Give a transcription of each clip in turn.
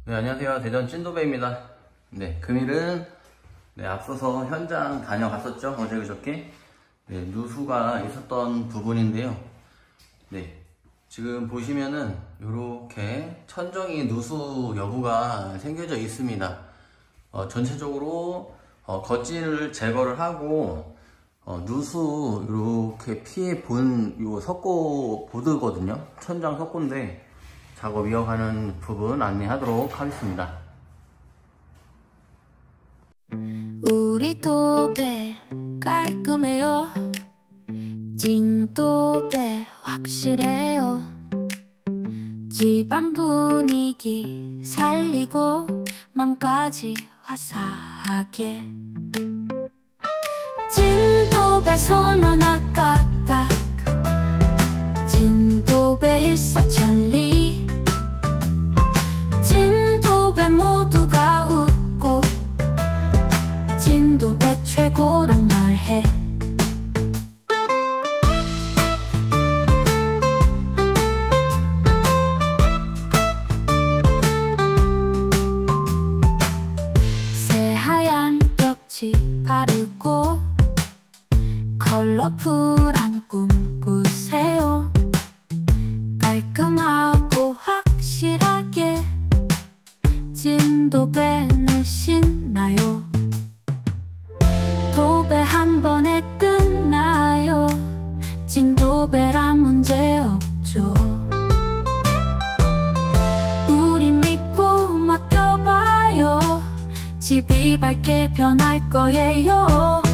네, 안녕하세요. 대전 찐도배입니다. 네, 금일은 앞서서 현장 다녀갔었죠. 어제 그저께. 네, 누수가 있었던 부분인데요. 네, 지금 보시면은 이렇게 천정이 누수 여부가 생겨져 있습니다. 전체적으로 겉질을 제거를 하고 누수 이렇게 피해 본 요 석고 보드거든요. 천장 석고인데 작업 이어가는 부분 안내하도록 하겠습니다. 우리 도배 깔끔해요. 찐도배 확실해요. 집안 분위기 살리고 맘까지 화사하게. 찐도배 손 하나 까딱. 찐도배 일사천리. 찐도배 모두가 웃고 찐도배 최고란 말해. 새하얀 벽지 바르고 컬러풀한 꿈 꾸세요. 깔끔하고 확실하게 찐도배는 신나요. 도배 한 번에 끝나요. 찐도배란 문제 없죠. 우리 믿고 맡겨봐요. 집이 밝게 변할 거예요.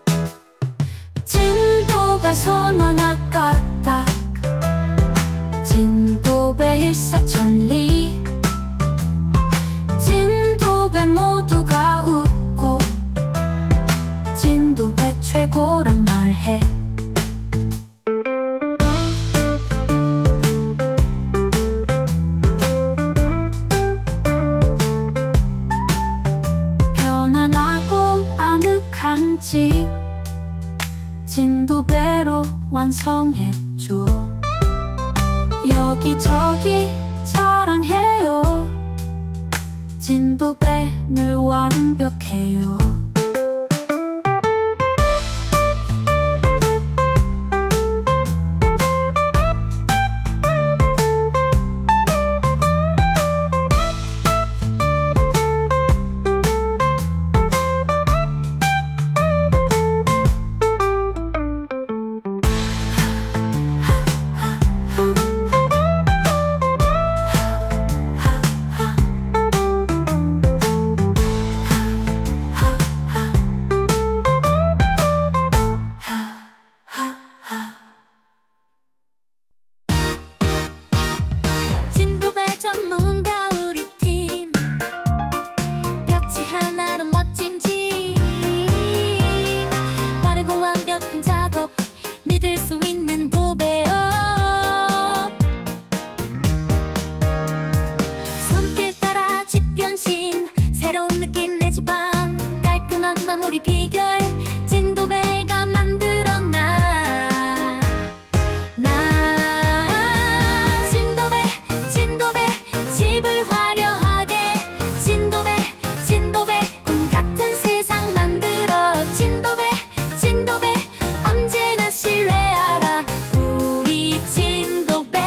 찐도배 손 하나 까딱. 찐도배 일사천리. 찐도배 모두가 웃고 찐도배 최고란 말해. 편안하고 아늑한 집 찐도배로 완성했죠. 여기저기 자랑해요. 찐도배 늘 완벽해요. 찐도배 전문가 우리 팀. 벽지 하나로 멋진 집. 빠르고 완벽한 작업 믿을 수 있는 도배업. 손길 따라 집 변신. 새로운 느낌 내 집안. 깔끔한 마무리 비결 찐도배가 만들어놔. 집을 화려하게. 찐도배 꿈 같은 세상 만들어. 찐도배 언제나 신뢰하라. 우리 찐도배.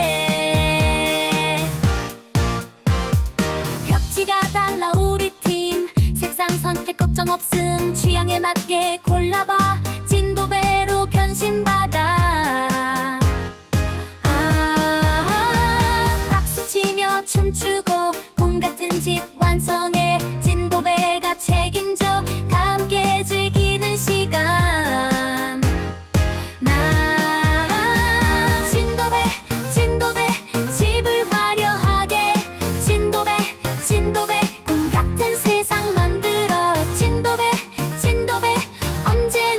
벽지가 달라 우리 팀. 색상 선택 걱정 없음. 취향에 맞게 골라봐. 찐도배로 변신받아. 춤추고 봄 같은 집 완성해. 찐도배가 책임져 함께 즐기는 시간. 찐도배 집을 화려하게. 찐도배 꿈 같은 세상 만들어. 찐도배 언제나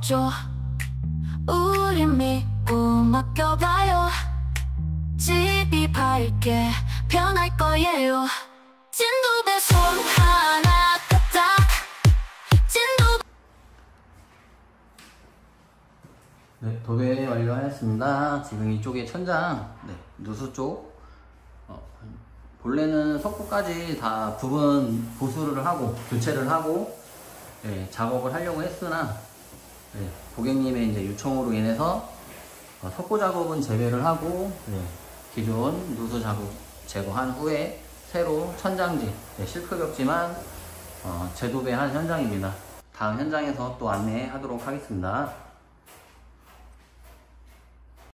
해줘. 우리 믿고 맡겨봐요. 집이 밝게 변할 거예요. 진도배 손 하나 끄딱. 진도. 네, 도배 완료하였습니다. 지금 이쪽에 천장, 네, 누수 쪽, 본래는 석고까지 다 부분 보수를 하고 교체를 하고 네, 작업을 하려고 했으나 네, 고객님의 이제 요청으로 인해서 석고 작업은 재배를 하고 네, 기존 누수 작업 제거한 후에 새로 천장지, 네, 실크벽지만 재도배한 현장입니다. 다음 현장에서 또 안내하도록 하겠습니다.